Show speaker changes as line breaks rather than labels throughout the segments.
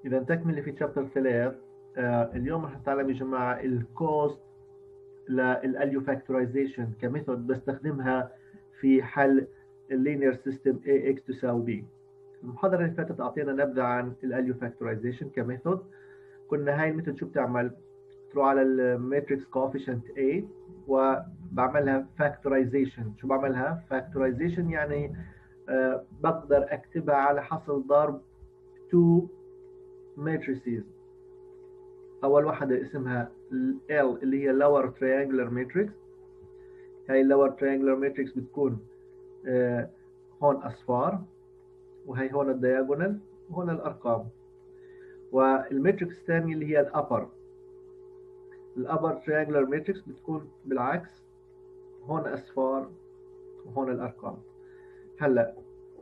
إذا تكملة في شابتر 3. اليوم رح نتعلم يا جماعة الكوست للاليو فاكتورايزيشن كميثود بستخدمها في حل اللينير سيستم AX تساوي B. المحاضرة اللي فاتت أعطينا نبذة عن الاليو فاكتورايزيشن كميثود. كنا هاي الميثود شو بتعمل؟ تروح على الماتريكس coefficient A وبعملها فاكتورايزيشن. شو بعملها؟ فاكتورايزيشن يعني بقدر أكتبها على حصل ضرب 2 matrices. أول واحدة اسمها L اللي هي lower triangular matrix. هاي lower triangular matrix بتكون هون أصفار، وهي هون الدياجونال، وهون الأرقام. والماتريكس الثانية اللي هي الأبر triangular matrix بتكون بالعكس، هون أصفار وهون الأرقام. هلا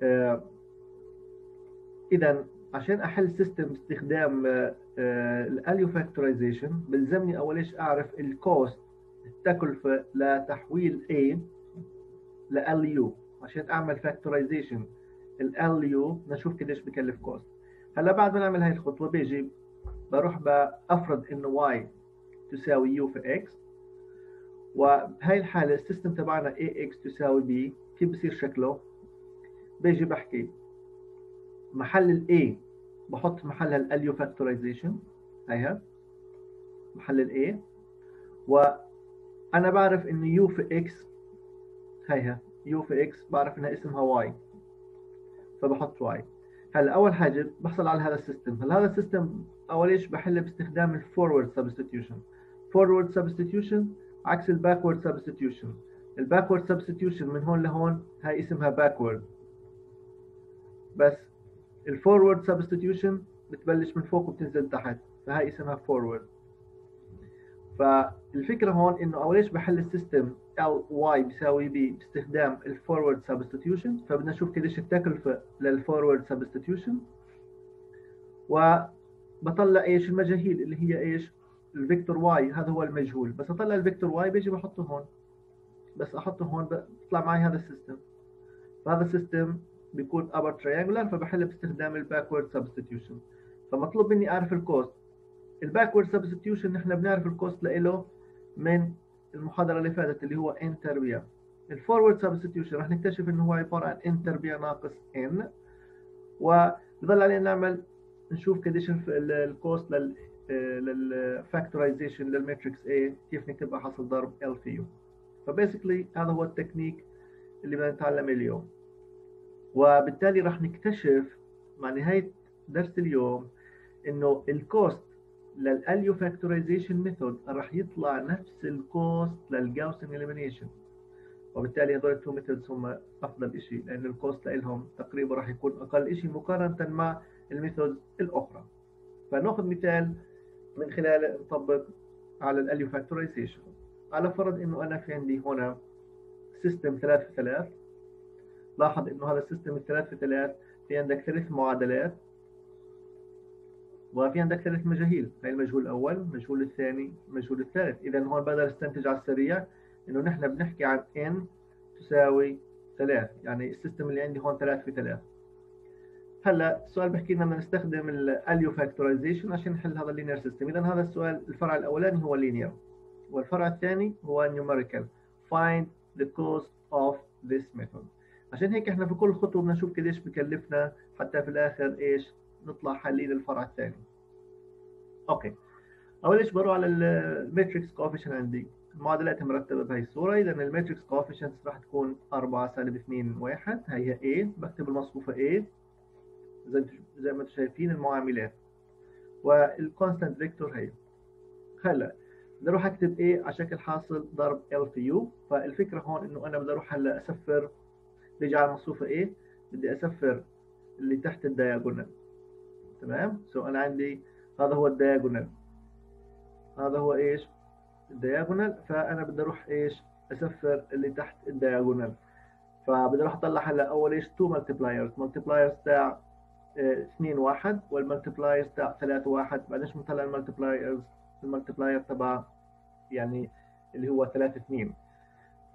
إذا عشان أحل سيستم باستخدام الاليو فاكتورايزيشن بلزمني أول شيء أعرف الكوست، التكلفة لتحويل A ل LU. عشان أعمل فاكتورايزيشن ال LU نشوف قديش بكلف كوست. هلا بعد ما نعمل هاي الخطوة بيجي بروح بأفرض إنه Y تساوي U في X، وبهاي الحالة السيستم تبعنا AX تساوي B. كيف بصير شكله؟ بيجي بحكي محل ال A بحط محلها ال LU فاكتورايزيشن، هيها محل ال A، وأنا بعرف إنه U في X، هيها U في X بعرف إنها اسمها Y، فبحط Y. هلا أول حاجة بحصل على هذا السيستم. هلا هذا السيستم أول شيء بحله باستخدام الفورورد سبستيتيوشن. فورورد سبستيتيوشن عكس الباكورد سبستيتيوشن. الباكورد سبستيتيوشن من هون لهون هاي اسمها باكورد، بس الفورورد سبستيتيوشن بتبلش من فوق وبتنزل تحت، فهاي اسمها فورورد. فالفكرة هون إنه أول شيء بحل السيستم Ly بيساوي B باستخدام الفورورد سبستيتيوشن، فبدنا نشوف قديش التكلفة للفورورد سبستيتيوشن، وبطلع ايش؟ المجاهيل اللي هي ايش؟ الفيكتور واي، هذا هو المجهول. بس اطلع الفيكتور واي بيجي بحطه هون، بس احطه هون بيطلع معي هذا السيستم. فهذا السيستم بيكون upper triangular، فبحل باستخدام الباكورد سبستيتيوشن. فمطلوب مني اعرف الكوست. الباكورد سبستيتيوشن نحن بنعرف الكوست له من المحاضرة اللي فاتت اللي هو n تربيع. الفورورد سبستيتيوشن رح نكتشف انه هو عبارة عن n تربيع ناقص n، وبضل علينا نعمل نشوف قديش الكوست للفاكتورايزيشن للماتريكس A، كيف نكتبها حاصل ضرب L في U. فبيسكلي هذا هو التكنيك اللي بدنا نتعلمه اليوم، وبالتالي راح نكتشف مع نهاية درس اليوم انه الكوست للاليو فاكتورايزيشن ميثود راح يطلع نفس الكوست للجاوسن اليمينيشن، وبالتالي هذول التو ميثودز هم افضل شيء، لان الكوست لهم تقريبا راح يكون اقل شيء مقارنه مع الميثودز الاخرى. فناخذ مثال من خلاله نطبق على الاليو فاكتورايزيشن. على فرض انه انا في عندي هنا سيستم 3 في 3. لاحظ انه هذا السيستم 3 في 3 في عندك 3 معادلات، وفي عندك 3 مجاهيل. هاي المجهول الاول، المجهول الثاني، المجهول الثالث. اذا هون بقدر استنتج على السريع انه نحن بنحكي عن n تساوي 3، يعني السيستم اللي عندي هون 3 في 3. هلا السؤال بحكي لنا بدنا نستخدم الاليو فاكتورايزيشن عشان نحل هذا اللينير سيستم. اذا هذا السؤال الفرع الاولاني هو لينير، والفرع الثاني هو numerical. find the cost of this method. عشان هيك احنا في كل خطوه بدنا نشوف قديش بكلفنا حتى في الاخر ايش؟ نطلع حلين الفرع الثاني. اوكي، اول شيء بروح على الماتريكس كوفيشنت. عندي المعادلات مرتبه بهي الصوره. اذا الماتريكس كوفيشنت راح تكون 4 سالب 2 1. هي A، بكتب المصفوفه A زي ما انتم شايفين المعاملات، والكونستانت فيكتور هي. هلا بدي اروح اكتب A على شكل حاصل ضرب L في U. فالفكره هون انه انا بدي اروح هلا اسفر، بيجي على المصفوفه A بدي اسفر اللي تحت الدياجونال. تمام، انا عندي هذا هو الدياجونال، هذا هو ايش؟ الدياجونال. فانا بدي اروح ايش؟ اسفر اللي تحت الدياجونال. فبدي اروح اطلع هلا اول ايش؟ 2 مالتيبلايرز تاع 2 1، والمالتيبلايرز تاع 3 1. بعدين بنطلع المالتيبلاير تبع يعني اللي هو 3 2.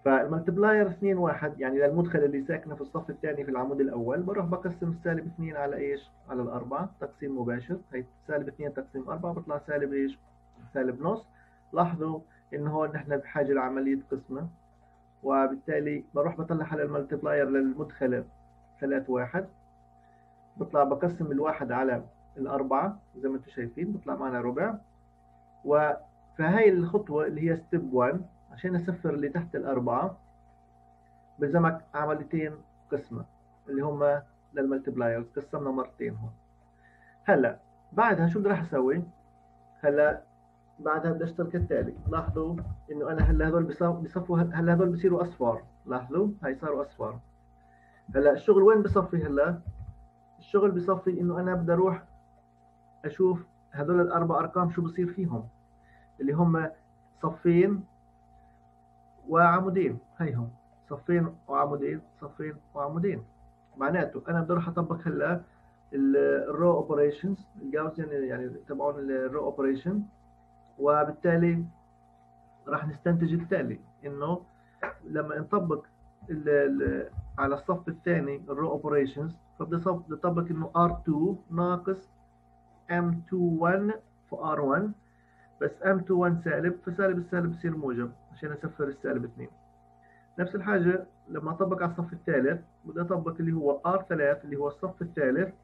فالملتبلاير 2 1 يعني للمدخل اللي ساكنه في الصف الثاني في العمود الاول، بروح بقسم السالب 2 على ايش؟ على الاربعه، تقسيم مباشر. هي سالب 2 تقسيم 4 بيطلع سالب ايش؟ سالب نص. لاحظوا انه هون نحن بحاجه لعمليه قسمه، وبالتالي بروح بطلع على الملتبلاير للمدخل 3 1، بطلع بقسم الواحد على الأربعة زي ما انتم شايفين، بطلع معنا ربع. فهاي الخطوة اللي هي ستيب 1 عشان أسفر اللي تحت الأربعة بلزمك عمليتين قسمة اللي هم للملتبلايرز، قسمنا مرتين هون. هلا بعدها شو بدي راح أسوي؟ هلا بعدها بدي أشتغل كالتالي. لاحظوا إنه أنا هلا هذول بصفوا، هلا هذول بصيروا أصفار. لاحظوا هاي صاروا أصفار. هلا الشغل وين بصفي؟ هلا الشغل بصفي إنه أنا بدي أروح أشوف هذول الأربع أرقام شو بصير فيهم، اللي هم صفين وعمودين. هيهم صفين وعمودين، صفين وعمودين. معناته انا بدي اروح اطبق هلا الرو اوبريشنز الجاوسيان يعني تبعون الرو اوبريشن، وبالتالي راح نستنتج التالي انه لما نطبق ال ال على الصف الثاني الرو اوبريشنز، فبدي اطبق انه R2 ناقص M21 في R1، بس M21 سالب، فسالب السالب بصير موجب عشان اسفر السالب 2. نفس الحاجة لما أطبق على الصف الثالث بدي أطبق اللي هو R3 اللي هو الصف الثالث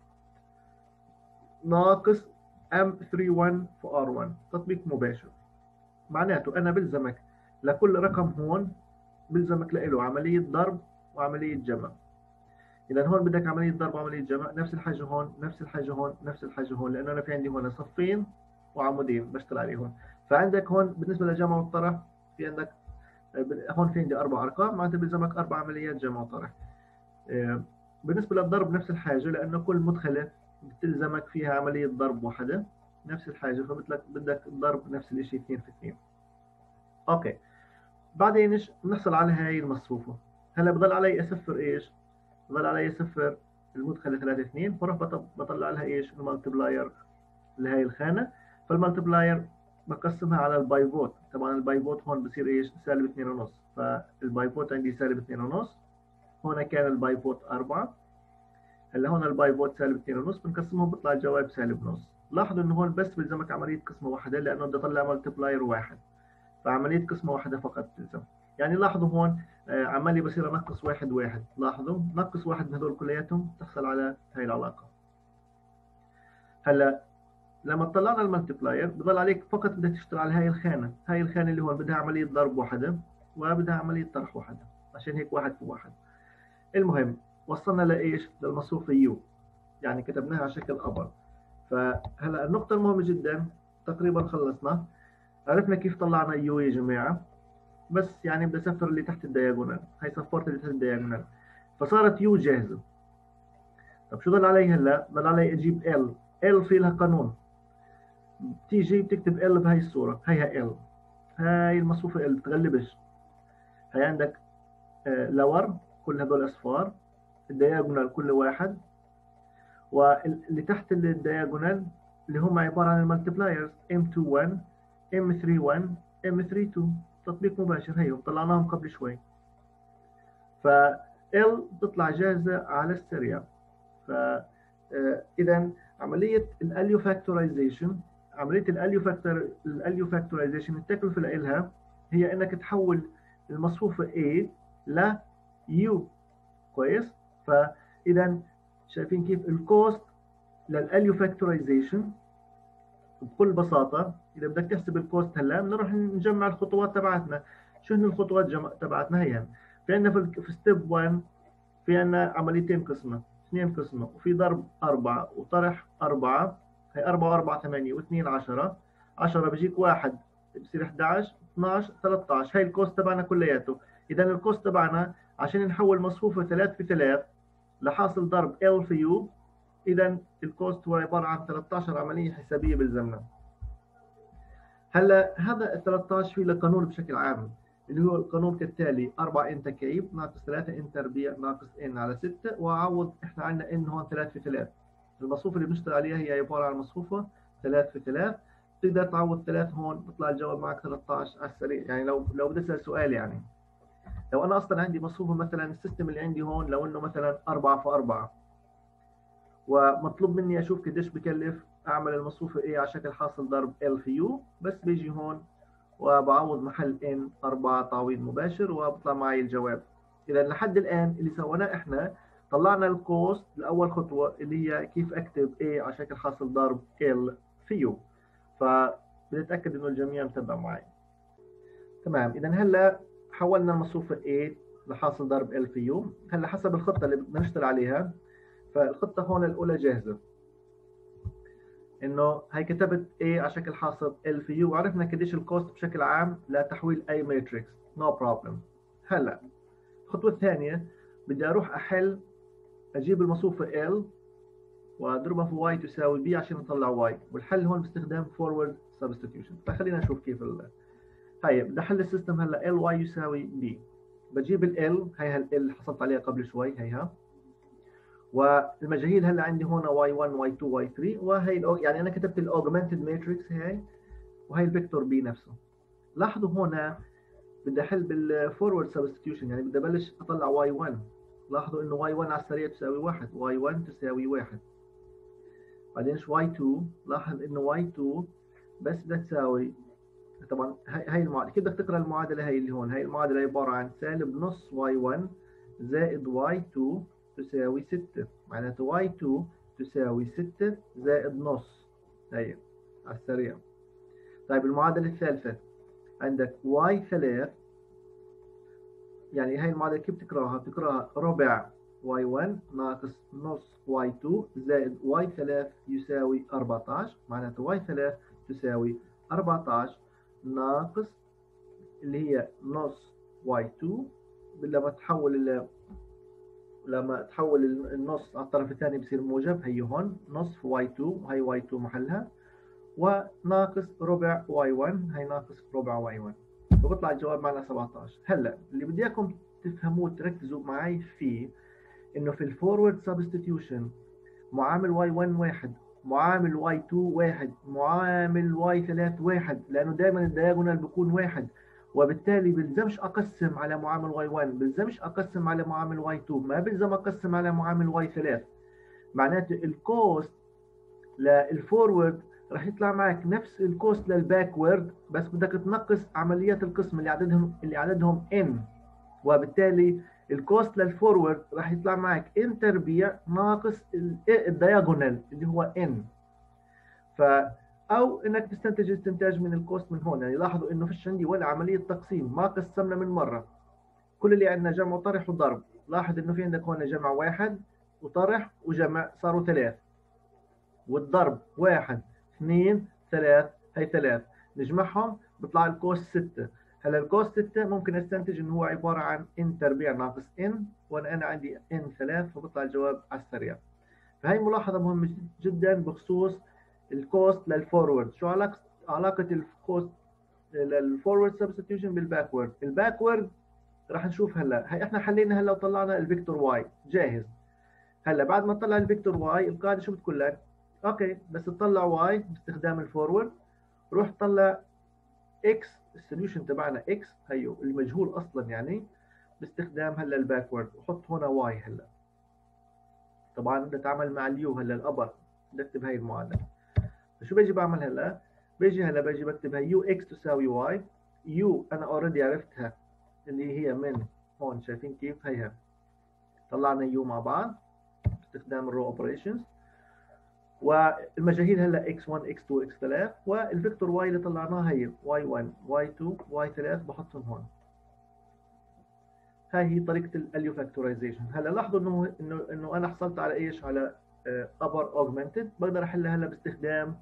ناقص M31 في R1، تطبيق مباشر. معناته أنا بلزمك لكل رقم هون بلزمك له عملية ضرب وعملية جمع. إذا هون بدك عملية ضرب وعملية جمع، نفس الحاجة هون، نفس الحاجة هون، نفس الحاجة هون، لأنه أنا في عندي هون صفين وعمودين بشتغل عليهم. فعندك هون بالنسبة للجمع والطرح في عندك هون في عندي أربع أرقام، معناتها بيلزمك أربع عمليات جمع وطرح. بالنسبة للضرب نفس الحاجة، لأنه كل مدخلة بتلزمك فيها عملية ضرب واحدة، نفس الحاجة، فبدك الضرب نفس الشيء 2 في 2. أوكي، بعدين نحصل على هاي المصفوفة. هلا بضل علي أسفر إيش؟ بضل علي أسفر المدخلة 3 2، بروح بطلع لها إيش؟ المالتبلاير لهي الخانة. فالمالتبلاير بقسمها على البايفوت. طبعا البايفوت هون بصير إيش؟ سالب 2.5، فالبايفوت عندي سالب 2.5. هون كان البايفوت 4. هلا هون البايفوت سالب 2.5، بنقسمهم بيطلع الجواب سالب نص. لاحظوا انه هون بس بلزمك عمليه قسمه واحده، لانه بدي اطلع ملتبلاير واحد، فعمليه قسمه واحده فقط تلزم. يعني لاحظوا هون عمالي بصير انقص واحد واحد. لاحظوا نقص واحد من هذول كلياتهم تحصل على هاي العلاقه. هلا لما طلعنا الملتبلاير بضل عليك فقط بدك تشتغل على هاي الخانه. هاي الخانه اللي هون بدها عمليه ضرب واحده وبدها عمليه طرح واحده، عشان هيك واحد في واحد. المهم وصلنا لايش؟ للمصفوفه يو، يعني كتبناها على شكل خبر. فهلا النقطة المهمة جدا، تقريبا خلصنا. عرفنا كيف طلعنا يو يا جماعة، بس يعني بدي اسفر اللي تحت الدياجونال. هي صفرت اللي تحت الدياجونال، فصارت يو جاهزة. طب شو ضل علي هلا؟ ضل علي اجيب ال. ال في لها قانون، بتيجي بتكتب ال بهي الصورة. هيها ال، هاي المصفوفة ال بتغلبش. هي عندك لور كل هدول اصفار، الدياجونال كل واحد، واللي تحت الدياجونال اللي هم عبارة عن المالتبلايرز M21 M31 M32. تطبيق مباشر، هيهم طلعناهم قبل شوي. ف L تطلع جاهزة على السريع. إذا عملية الاليو فاكتورايزيشن، عملية الاليو فاكتورايزيشن التكلفة لها هي انك تحول المصفوفة A ل U. كويس؟ فإذا شايفين كيف الكوست للاليو فاكتورايزيشن بكل بساطة. إذا بدك تحسب الكوست هلا بنروح نجمع الخطوات تبعتنا. شو هن الخطوات تبعتنا؟ هي في عندنا في ستيب 1 في عندنا عمليتين قسمة، اثنين قسمة، وفي ضرب 4 وطرح 4. هي 4 و4 8 و2 10. 10 بيجيك واحد بصير 11 12 13. هي الكوست تبعنا كلياته. إذا الكوست تبعنا عشان نحول مصفوفة 3 في 3 لحاصل ضرب L في U، إذا الكوست هو عبارة عن 13 عملية حسابية بلزمنا. هلا هذا ال 13 في له قانون بشكل عام، اللي هو القانون كالتالي: 4 ان تكعيب ناقص 3 ان تربيع ناقص ان على 6، وعوض احنا عندنا ان هون 3 في 3. المصفوفة اللي بنشتغل عليها هي عبارة عن مصفوفة 3 في 3. بتقدر تعوض 3 هون بيطلع الجواب معك 13 على السريع. يعني لو بدي اسال سؤال يعني لو انا اصلا عندي مصفوفه مثلا السيستم اللي عندي هون لو انه مثلا 4 في 4 ومطلوب مني اشوف قديش بكلف اعمل المصفوفه A على شكل حاصل ضرب L في U، بس بيجي هون وبعوض محل N 4 تعويض مباشر وبطلع معي الجواب. اذا لحد الان اللي سويناه احنا طلعنا الكوست لاول خطوه اللي هي كيف اكتب A على شكل حاصل ضرب L في U، فبنتاكد انه الجميع متابع معي. تمام، اذا هلا حولنا المصفوفه A لحاصل ضرب L في U. هلا حسب الخطه اللي بدنا نشتغل عليها، فالخطه هون الاولى جاهزه، انه هي كتبت A على شكل حاصل L في U وعرفنا قديش الكوست بشكل عام لتحويل اي ماتريكس، نو بروبلم. هلا الخطوه الثانيه بدي اروح احل، اجيب المصفوفه L واضربها في y تساوي b عشان اطلع y، والحل هون باستخدام forward substitution. فخلينا نشوف كيف هي بدي احل السيستم. هلا ly يساوي b، بجيب ال هي ال اللي حصلت عليها قبل شوي هيها، والمجاهيل هلا عندي هون y1 y2 y3، وهي يعني انا كتبت الاوجمانتد ماتريكس هي، وهي الفيكتور بي نفسه. لاحظوا هنا بدي احل بالفورورد سبستيوشن، يعني بدي ابلش اطلع y1. لاحظوا انه y1 على السريع تساوي 1، y1 تساوي 1. بعدين y2 لاحظ انه y2 بس بدها تساوي، طبعا هي المعادله كيف بدك تقرا المعادله هي اللي هون. هي المعادله عباره عن سالب نص y1 زائد y2 تساوي 6، معناته y2 تساوي 6 زائد نص، هي على السريع. طيب المعادله الثالثه عندك y3، يعني هي المعادله كيف بتقراها؟ بتقراها ربع y1 ناقص نص y2 زائد y3 يساوي 14، معناته y3 تساوي 14 ناقص اللي هي نص y2. لما تحول النص على الطرف الثاني بصير موجب، هي هون نص في y2 وهي y2 محلها، وناقص ربع y1 هي ناقص ربع y1، وبيطلع الجواب معنا 17. هلا اللي بدي اياكم تفهموه تركزوا معي فيه انه في الفورورد سبستيتيوشن معامل y1 واحد، معامل y2 واحد، معامل y3 واحد، لانه دائما الدياجونال بيكون واحد، وبالتالي بلزمش اقسم على معامل y1، بلزمش اقسم على معامل y2، ما بلزم اقسم على معامل y3. معناته الكوست للفورورد راح يطلع معك نفس الكوست للباكورد، بس بدك تنقص عمليات القسم اللي عددهم n، وبالتالي الكوست للفورورد راح يطلع معك n تربيع ناقص الدياجونال اللي هو n. او انك تستنتج استنتاج من الكوست من هون. يعني لاحظوا انه فيش عندي ولا عمليه تقسيم، ما قسمنا من مره، كل اللي عندنا جمع وطرح وضرب. لاحظ انه في عندك هون جمع واحد وطرح وجمع صاروا 3، والضرب 1 2 3 هي 3، نجمعهم بيطلع الكوست 6. هلا الكوست 6 ممكن استنتج انه هو عباره عن n تربيع ناقص n، وانا عندي n 3، فبيطلع الجواب على السريع. فهي ملاحظه مهمه جدا بخصوص الكوست للفورورد. شو علاقه الكوست للفورورد سبستيوشن بالباكورد؟ الباكورد راح نشوف. هلا هي احنا حلينا هلا وطلعنا الفيكتور واي جاهز. هلا بعد ما تطلع الفيكتور واي القاعده شو بتقول لك؟ اوكي بس تطلع واي باستخدام الفورورد، روح طلع اكس، السوليوشن تبعنا اكس هيو المجهول اصلا يعني، باستخدام هلا الباكورد، وحط هنا واي. هلا طبعا بدي اتعامل مع اليو، هلا الابر بدي اكتب هاي المعادله. فشو بيجي بعمل هلا؟ باجي بكتب هي يو اكس تساوي واي. يو انا اوريدي عرفتها اللي هي من هون، شايفين كيف؟ هيها طلعنا يو مع بعض باستخدام الرو اوبريشنز، والمجاهيل هلا x1 x2 x3، والفيكتور y اللي طلعناه هي y1 y2 y3 بحطهم هون. هاي هي طريقه الاليو فاكتورايزيشن. هلا لاحظوا انه انا حصلت على ايش؟ على upper augmented. بقدر احلها هلا باستخدام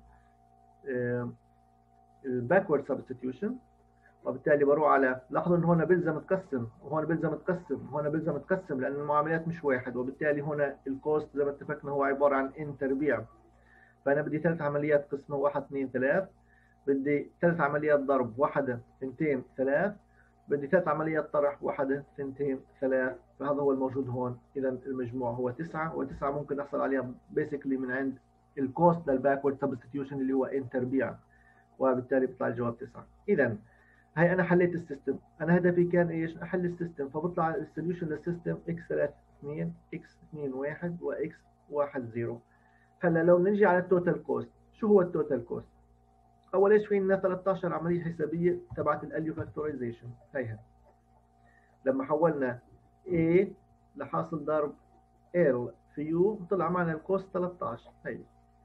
الباكورد سبستيوشن، وبالتالي بروح على، لاحظوا انه هنا بلزم تقسم وهون بلزم تقسم وهنا بلزم تقسم لان المعاملات مش واحد، وبالتالي هنا الكوست زي ما اتفقنا هو عباره عن n تربيع. فانا بدي 3 عمليات قسمه، 1 2 3، بدي 3 عمليات ضرب، 1 2 3، بدي 3 عمليات طرح، 1 2 3، فهذا هو الموجود هون. اذا المجموع هو 9، و9 ممكن احصل عليها بيسكلي من عند الكوست للباكورد سبستيوشن اللي هو n تربيع، وبالتالي بيطلع الجواب 9. اذا هاي انا حليت السيستم، انا هدفي كان ايش؟ احل السيستم، فبطلع السوليوشن للسيستم x 3 2 x 2 1 وx 1 0. هلا لو نجي على التوتال كوست، شو هو التوتال كوست؟ اول شيء في عندنا 13 عمليه حسابيه تبعت الاليو فاكتورايزيشن، هيها لما حولنا A لحاصل ضرب L في U طلع معنا الكوست 13. هي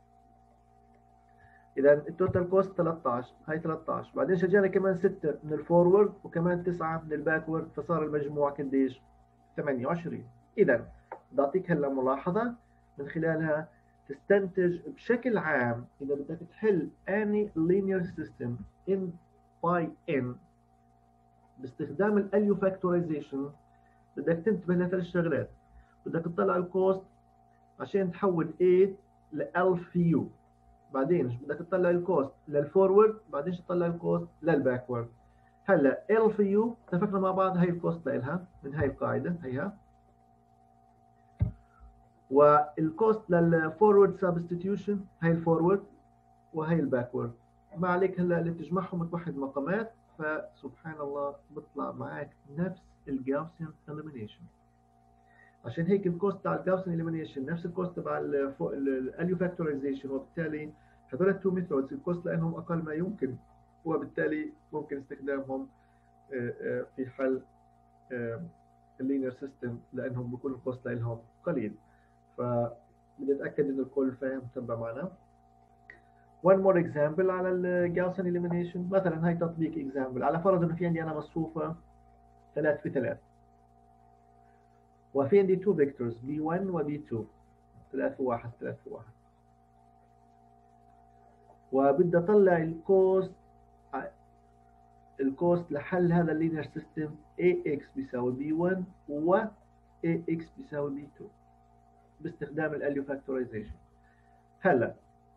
اذا التوتال كوست 13، هي 13 بعدين شجعنا كمان 6 من الفورورد وكمان 9 من الباكورد، فصار المجموع قديش؟ 28. اذا بدي اعطيك هلا ملاحظه من خلالها تستنتج بشكل عام اذا بدك تحل any linear system in by n باستخدام الاليو فاكتورايزيشن، بدك تنتبه لثلاث شغلات. بدك تطلع الكوست عشان تحول A ل L في U، بعدين بدك تطلع الكوست للفورورد، بعدين تطلع الكوست للباكورد. هلا L في U اتفقنا مع بعض هي الكوست لها من هاي القاعده هيها، والكوست للفورورد سبستيتيوشن هي الفورورد وهي الباكورد. ما عليك هلا اللي تجمعهم توحد مقامات، فسبحان الله بيطلع معك نفس الجاوسيان اليمينيشن. عشان هيك الكوست تاع الجاوسن اليمينيشن نفس الكوست تبع الاليو فاكتورايزيشن، وبالتالي هذول التو ميثودز الكوست لانهم اقل ما يمكن، وبالتالي ممكن استخدامهم في حل اللينير سيستم لانهم بيكون الكوست لهم قليل. فبدي اتاكد انه الكل فاهم تبع معنا. one more example على الجاوسن اليمينيشن. مثلا هاي تطبيق اكزامبل، على فرض انه في عندي انا مصفوفه 3 في 3 وفي عندي 2 فيكتورز B1 و B2، 3 و 1 3 و 1، وبدي اطلع الكوست لحل هذا اللينير سيستم AX بيساوي B1 و AX بيساوي B2 باستخدام الاليو فاكتورايزيشن. هلا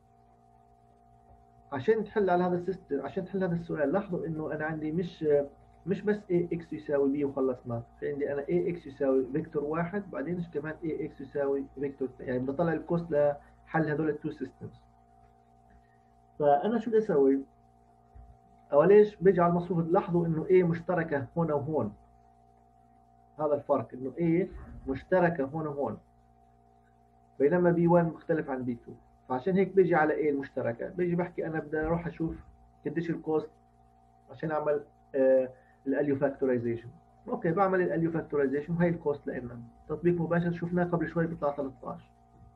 عشان تحل على هذا السيستم، عشان تحل هذا السؤال، لاحظوا انه انا عندي مش بس AX يساوي B وخلصنا، في عندي انا AX يساوي فيكتور واحد، بعدين كمان AX يساوي فيكتور، يعني بدي اطلع الكوست لحل هذول التو سيستمز. فانا شو بدي اسوي؟ اوليش بيجي على المصفوفه، لاحظوا انه A مشتركه هون وهون، هذا الفرق انه A مشتركه هون وهون، بينما B1 مختلف عن B2. فعشان هيك بيجي على A المشتركه، بيجي بحكي انا بدي اروح اشوف قديش الكوست عشان اعمل الاليو فاكتورايزيشن. اوكي بعمل الاليو فاكتورايزيشن، هاي الكوست لنا تطبيق مباشر شفناه قبل شوي بيطلع 13.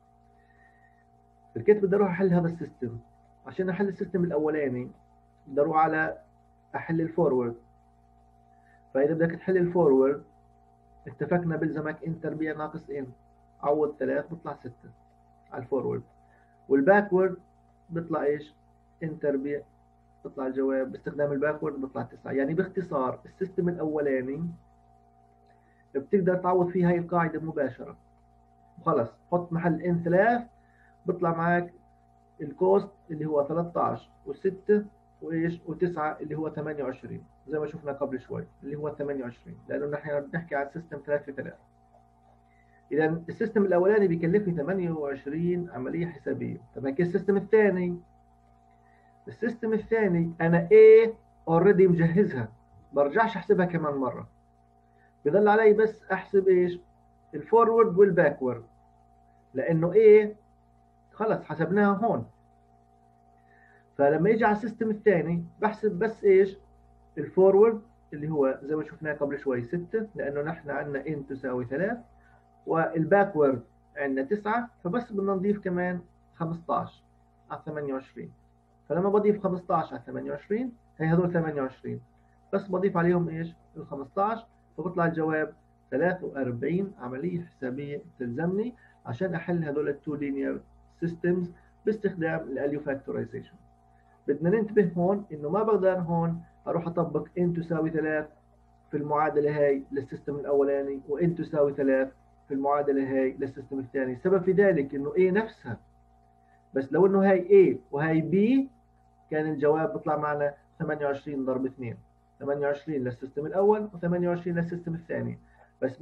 الكيت بدي اروح احل هذا السيستم، عشان احل السيستم الاولاني بدي اروح على احل الفورورد. فاذا بدك تحل الفورورد اتفقنا بلزمك ان تربيع ناقص ان، عوض 3 بيطلع 6 على الفورورد، والباكورد بيطلع ايش؟ ان تربيع، بيطلع الجواب باستخدام الباكورد بيطلع 9. يعني باختصار السيستم الاولاني بتقدر تعوض فيه هاي القاعده مباشره وخلص، حط محل ان 3 بيطلع معك الكوست اللي هو 13 و6 وايش و9 اللي هو 28 زي ما شفنا قبل شوي اللي هو 28، لانه نحن بنحكي عن سيستم 3 في 3. اذا السيستم الاولاني بيكلفني 28 عمليه حسابيه. طب هيك السيستم الثاني، السيستم الثاني انا A اوريدي مجهزها، برجعش احسبها كمان مره، بضل علي بس احسب ايش؟ الفورورد والباكورد، لانه A خلص حسبناها هون. فلما يجي على السيستم الثاني بحسب بس ايش؟ الفورورد اللي هو زي ما شفناه قبل شوي 6 لانه نحن عندنا ان تساوي 3، والباكورد عندنا 9، فبس بدنا نضيف كمان 15 على 28. فلما بضيف 15 على 28 هي هذول 28، بس بضيف عليهم ايش؟ ال 15، فبطلع الجواب 43 عملية حسابية تلزمني عشان احل هذول التو لينير سيستمز باستخدام الاليو فاكتورايزيشن. بدنا ننتبه هون انه ما بقدر هون اروح اطبق ان تساوي 3 في المعادله هاي للسيستم الاولاني وان تساوي 3 في المعادله هاي للسيستم الثاني. السبب في ذلك انه A نفسها، بس لو انه هاي A وهاي B كان الجواب بيطلع معنا 28 ضرب 2، 28 للسيستم الاول و28 للسيستم الثاني. بس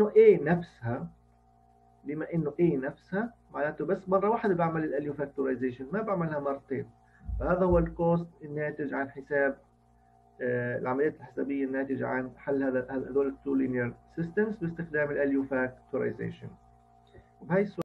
بما انه A نفسها معناته بس مره واحده بعمل الاليو فاكتورايزيشن، ما بعملها مرتين. فهذا هو الكوست الناتج عن حساب العمليات الحسابية الناتجة عن حل هذول التو linear systems باستخدام ال LU factorization. وبهي